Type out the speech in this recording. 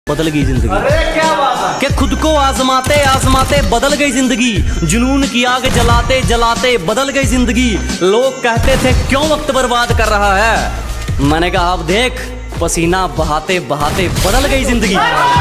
बदल गई जिंदगी। अरे क्या बात है कि खुद को आजमाते आजमाते बदल गई जिंदगी, जुनून की आग जलाते जलाते बदल गई जिंदगी। लोग कहते थे क्यों वक्त बर्बाद कर रहा है, मैंने कहा अब देख पसीना बहाते बहाते बदल गई जिंदगी।